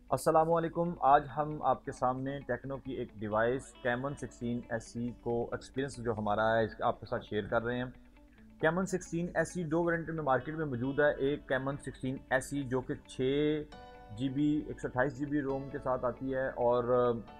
अस्सलामुअलैकुम। आज हम आपके सामने टेक्नो की एक डिवाइस कैमन 16 SE को एक्सपीरियंस जो हमारा है इसका आपके साथ शेयर कर रहे हैं। कैमन 16 SE दो वेरिएंट में मार्केट में मौजूद है। एक कैमन 16 SE जो कि 6 GB 128 GB रोम के साथ आती है, और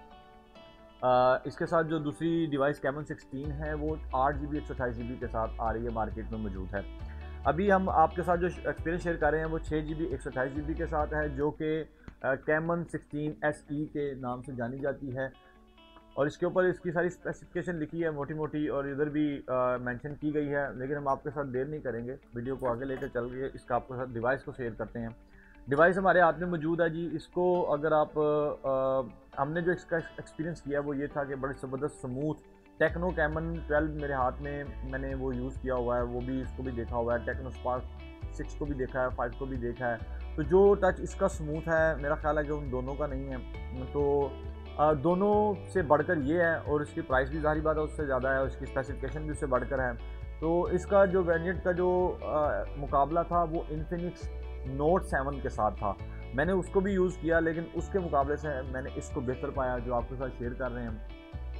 इसके साथ जो दूसरी डिवाइस कैमन 16 है वो 8 GB 128 GB के साथ आ रही है, मार्केट में मौजूद है। अभी हम आपके साथ जो एक्सपीरियंस शेयर कर रहे हैं वो 6 GB 128 GB के साथ है, जो कि कैमन 16 SE के नाम से जानी जाती है। और इसके ऊपर इसकी सारी स्पेसिफिकेशन लिखी है मोटी मोटी, और इधर भी मेंशन की गई है। लेकिन हम आपके साथ देर नहीं करेंगे, वीडियो को आगे लेकर चल के इसका आपके साथ डिवाइस को शेयर करते हैं। डिवाइस हमारे हाथ में मौजूद है जी। इसको अगर आप हमने जो इसका एक्सपीरियंस किया वो ये था कि बड़ी ज़बरदस्त स्मूथ टेक्नो कैमन 12 मेरे हाथ में मैंने वो यूज़ किया हुआ है, वो भी इसको भी देखा हुआ है। टेक्नो स्पार्क 6 को भी देखा है, 5 को भी देखा है। तो जो टच इसका स्मूथ है मेरा ख्याल है कि उन दोनों का नहीं है। तो दोनों से बढ़कर ये है, और इसकी प्राइस भी ज़ाहिर बात है उससे ज़्यादा है, और इसकी स्पेसिफिकेशन भी उससे बढ़कर है। तो इसका जो वेरिएंट का जो मुकाबला था वो इन्फिनिक्स नोट 7 के साथ था। मैंने उसको भी यूज़ किया, लेकिन उसके मुकाबले से मैंने इसको बेहतर पाया, जो आपके साथ शेयर कर रहे हैं।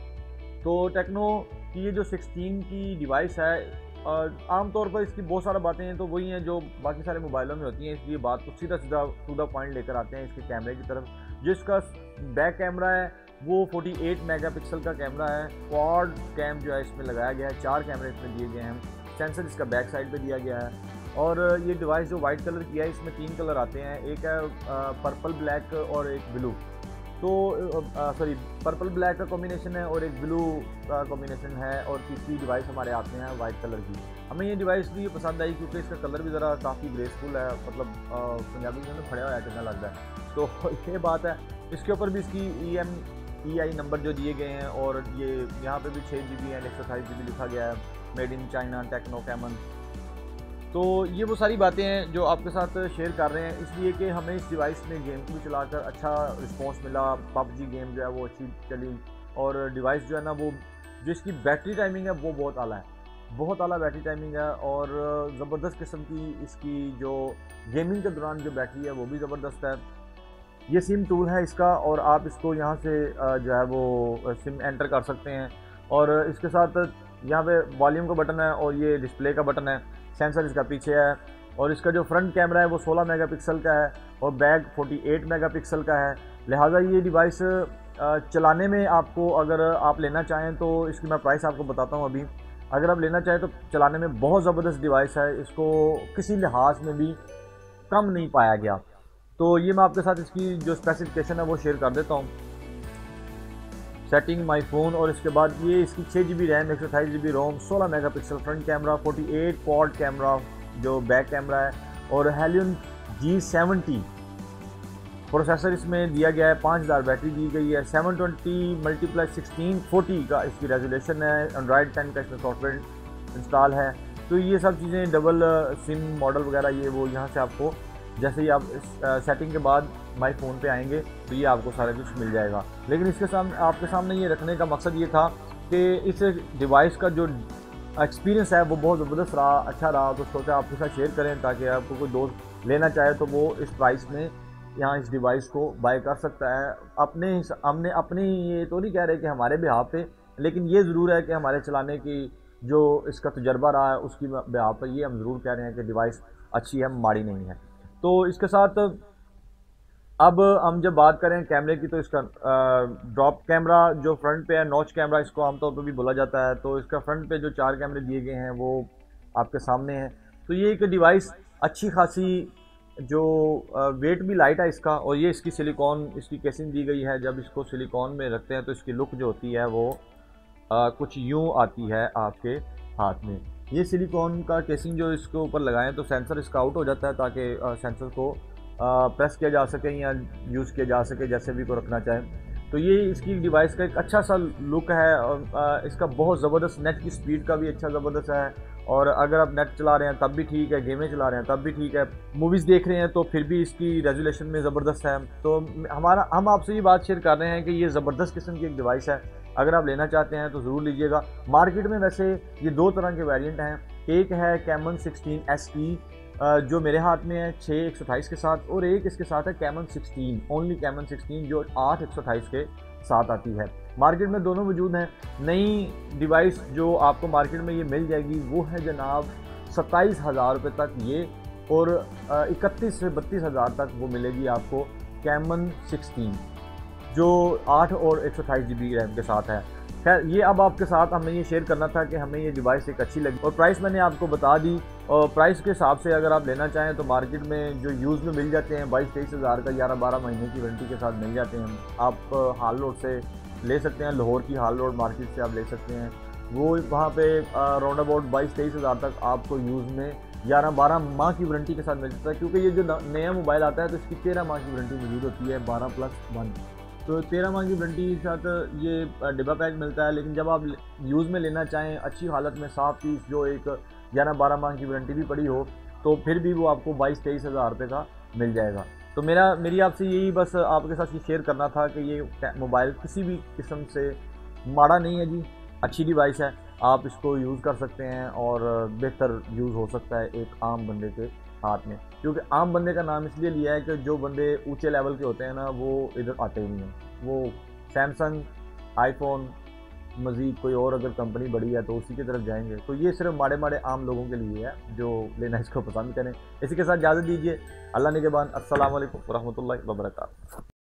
तो टेक्नो की ये जो 16 की डिवाइस है, आमतौर पर इसकी बहुत सारी बातें हैं तो वही हैं जो बाकी सारे मोबाइलों में होती हैं, इसलिए बात को सीधा सीधा टू द पॉइंट लेकर आते हैं इसके कैमरे की तरफ। जो इसका बैक कैमरा है वो 48 मेगापिक्सल का कैमरा है। क्वाड कैम जो है इसमें लगाया गया है, 4 कैमरे इसमें दिए गए हैं। सेंसर इसका बैक साइड पे दिया गया है। और ये डिवाइस जो वाइट कलर की है, इसमें 3 कलर आते हैं, एक है पर्पल ब्लैक और एक ब्लू। तो सॉरी, पर्पल ब्लैक का कॉम्बिनेशन है और एक ब्लू का कॉम्बिनेशन है, और तीसरी डिवाइस हमारे हाथ में है वाइट कलर की। हमें ये डिवाइस भी पसंद आई क्योंकि इसका कलर भी ज़रा काफ़ी ग्रेसफुल है, मतलब पंजाबी में फड़े हुआ है चलने लगता है। तो ये बात है। इसके ऊपर भी इसकी EMEI नंबर जो दिए गए हैं, और ये यहाँ पे भी 6 GB एंड 128 GB लिखा गया है, made in China Tecno Camon. तो ये वो सारी बातें हैं जो आपके साथ शेयर कर रहे हैं, इसलिए कि हमें इस डिवाइस में गेम को भी चलाकर अच्छा रिस्पॉन्स मिला। पबजी गेम जो है वो अच्छी चली, और डिवाइस जो है ना वो जो इसकी बैटरी टाइमिंग है वो बहुत आला है, बहुत आला बैटरी टाइमिंग है। और ज़बरदस्त किस्म की इसकी जो गेमिंग के दौरान जो बैटरी है वो भी ज़बरदस्त है। ये सिम टूल है इसका, और आप इसको यहाँ से जो है वो सिम एंटर कर सकते हैं। और इसके साथ यहाँ पे वॉल्यूम का बटन है, और ये डिस्प्ले का बटन है। सेंसर इसका पीछे है, और इसका जो फ्रंट कैमरा है वो 16 मेगापिक्सल का है, और बैक 48 मेगापिक्सल का है। लिहाजा ये डिवाइस चलाने में आपको, अगर आप लेना चाहें तो इसकी मैं प्राइस आपको बताता हूँ अभी। अगर आप लेना चाहें तो चलाने में बहुत ज़बरदस्त डिवाइस है, इसको किसी लिहाज में भी कम नहीं पाया गया। तो ये मैं आपके साथ इसकी जो स्पेसिफिकेशन है वो शेयर कर देता हूँ। सेटिंग माई फ़ोन, और इसके बाद ये इसकी 6 GB RAM, 128 GB ROM, 16 megapixel front camera, 48 quad camera जो बैक कैमरा है, और हेलियन G70 प्रोसेसर इसमें दिया गया है। 5000 बैटरी दी गई है। 720x1640 का इसकी रेजोल्यूशन है। एंड्रॉयड 10 का इसमें सॉफ्टवेयर इंस्टॉल है। तो ये सब चीज़ें डबल सिम मॉडल वगैरह ये वो यहाँ से आपको, जैसे ही आप इस सेटिंग के बाद माई फ़ोन पे आएंगे तो ये आपको सारा कुछ मिल जाएगा। लेकिन इसके सामने आपके सामने ये रखने का मकसद ये था कि इस डिवाइस का जो एक्सपीरियंस है वो बहुत ज़बरदस्त रहा, अच्छा रहा। तो सोचा आपके साथ शेयर करें ताकि आपको कोई दोस्त लेना चाहे तो वो इस प्राइस में यहाँ इस डिवाइस को बाय कर सकता है। हमने अपनी ये तो नहीं कह रहे कि हमारे बिहाफ पे, लेकिन ये ज़रूर है कि हमारे चलाने की जो इसका तजर्बा रहा है उसकी बिहाफ पर ये हम ज़रूर कह रहे हैं कि डिवाइस अच्छी है, माड़ी नहीं है। तो इसके साथ अब हम जब बात करें कैमरे की, तो इसका ड्रॉप कैमरा जो फ्रंट पे है, नॉच कैमरा इसको आमतौर पर भी बोला जाता है। तो इसका फ्रंट पे जो 4 कैमरे दिए गए हैं वो आपके सामने हैं। तो ये एक डिवाइस अच्छी खासी जो वेट भी लाइट है इसका, और ये इसकी सिलिकॉन इसकी केसिंग दी गई है। जब इसको सिलिकॉन में रखते हैं तो इसकी लुक जो होती है वो कुछ यूँ आती है आपके हाथ में। ये सिलिकॉन का केसिंग जो इसके ऊपर लगाएं तो सेंसर इसका आउट हो जाता है, ताकि सेंसर को प्रेस किया जा सके या यूज़ किया जा सके जैसे भी को रखना चाहे। तो ये इसकी डिवाइस का एक अच्छा सा लुक है, और इसका बहुत ज़बरदस्त नेट की स्पीड का भी अच्छा ज़बरदस्त है। और अगर आप नेट चला रहे हैं तब भी ठीक है, गेमें चला रहे हैं तब भी ठीक है, मूवीज़ देख रहे हैं तो फिर भी इसकी रेजोल्यूशन में ज़बरदस्त है। तो हम आपसे ये बात शेयर कर रहे हैं कि ये ज़बरदस्त किस्म की एक डिवाइस है। अगर आप लेना चाहते हैं तो ज़रूर लीजिएगा। मार्केट में वैसे ये 2 तरह के वेरिएंट हैं। एक है कैमन 16 SE जो मेरे हाथ में है 6/128 के साथ, और एक इसके साथ है कैमन 16, ओनली कैमन 16 जो 8/128 के साथ आती है। मार्केट में दोनों मौजूद हैं। नई डिवाइस जो आपको मार्केट में ये मिल जाएगी वो है जनाब 27,000 रुपये तक ये, और 31 से 32,000 तक वो मिलेगी आपको कैमन 16 जो 8 और 128 GB रैम के साथ है। खैर ये अब आपके साथ हमें ये शेयर करना था कि हमें ये डिवाइस एक अच्छी लगी, और प्राइस मैंने आपको बता दी। और प्राइस के हिसाब से अगर आप लेना चाहें तो मार्केट में जो यूज़ में मिल जाते हैं 22-23 हज़ार का, 11-12 महीने की वारंटी के साथ मिल जाते हैं। आप हाल रोड से ले सकते हैं, लाहौर की हाल रोड मार्केट से आप ले सकते हैं। वो वहाँ पे राउंड अबाउट 22-23 हज़ार तक आपको यूज़ में 11-12 माह की वारंटी के साथ मिल जाता है, क्योंकि ये जो नया मोबाइल आता है तो इसकी 13 माह की वारंटी मौजूद होती है, 12+1। तो 13 माह की वारंटी के साथ ये डिब्बा पैक मिलता है। लेकिन जब आप यूज़ में लेना चाहें अच्छी हालत में, साफ पीस, जो एक 11-12 माह की वारंटी भी पड़ी हो, तो फिर भी वो आपको 22-23 हज़ार रुपये का मिल जाएगा। तो मेरी आपसे यही बस आपके साथ ये शेयर करना था कि ये मोबाइल किसी भी किस्म से माड़ा नहीं है जी, अच्छी डिवाइस है, आप इसको यूज़ कर सकते हैं और बेहतर यूज़ हो सकता है एक आम बंदे के हाथ में। क्योंकि आम बंदे का नाम इसलिए लिया है कि जो बंदे ऊंचे लेवल के होते हैं ना, वो इधर आते ही नहीं हैं। वो सैमसंग, आईफोन, मज़ीद कोई और अगर कंपनी बड़ी है तो उसी की तरफ जाएंगे। तो ये सिर्फ माड़े माड़े आम लोगों के लिए है जो लेना इसको पसंद करें। इसी के साथ इजाज़त दीजिए। अल्लाह निगहबान। अस्सलाम वालेकुम व रहमतुल्लाहि व बरकातहू।